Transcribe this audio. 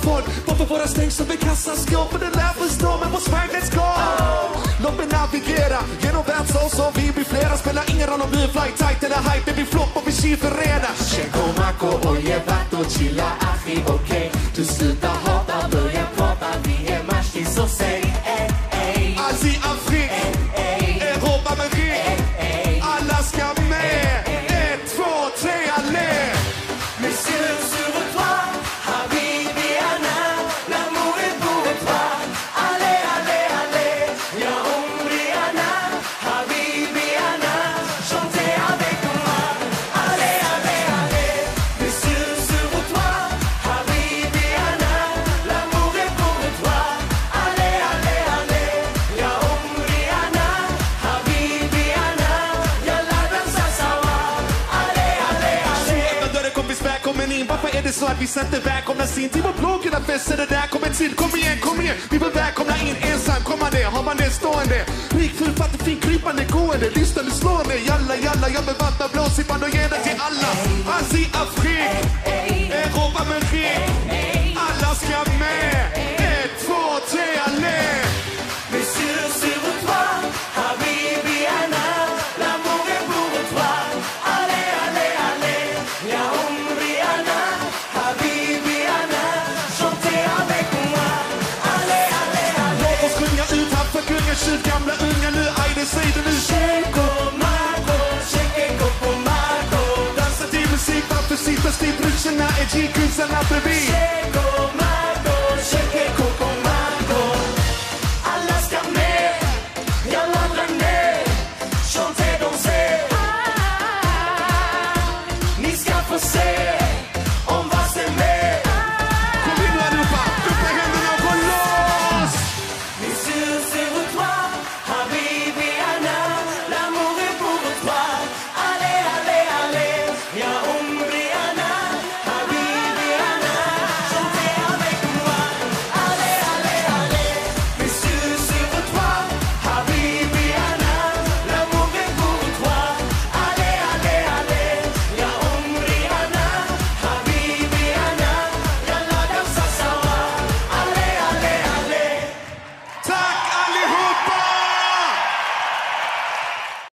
folk. Varför våra stängsel vid kassan skåp? För det lär förstå men på Sverige, let's go. Låt mig navigera genom världsår så vi blir flera. Spelar ingen roll om vi är fly tight eller hype. Det blir flopp och vi kir förena. Checo, Marco och Jevato, chilla, achi, okej. Du slutar hata, börja prata. Vi är matchis och säg Asie, Afrique, Europa med ring. Alla ska med. 1, 2, 3, allé. Messieurs sur toi, Habibi Anna, l'amour est pour toi. Allez, allez, allez, ya Umri Anna, Habibi Anna, chantez avec moi. Allez, allez, allez, messieurs sur toi, Habibi Anna, l'amour est pour toi. Allez, allez, allez, ya Umri Anna, Habibi Anna, ya la danza sawa. Allez, allez, allez. Öppna dörren kompis, välkommen in. Varför är det så att vi sätter välkomna sin till vår blogg? Att fest är det där, kom en till. Kom igen, kom igen. Vi vill välkomna in ensam, kommande. Har man det stående? Rik, full, fattig, fin, krypande, gående. Lyssnande, slående. Jalla, jalla, jag bevattnar blåsippan och ger det till alla. Asie, Afrique, Europa med ring. Alla ska med. 1, 2, 3, allé. Messieurs sur toi, Habibi Anna, l'amour est pour toi. Allez, allez, allez, ya Umri Anna, Habibi Anna, chantez avec moi. Allez, allez, allez. Låt oss sjunga ut här för kungen, gamla unga nu. Aj, det säger du nu. Checo, Marco, Checo, Marco. Dansa till musik, varför sitter stiv? Brorsorna är G-kunsarna bredvid.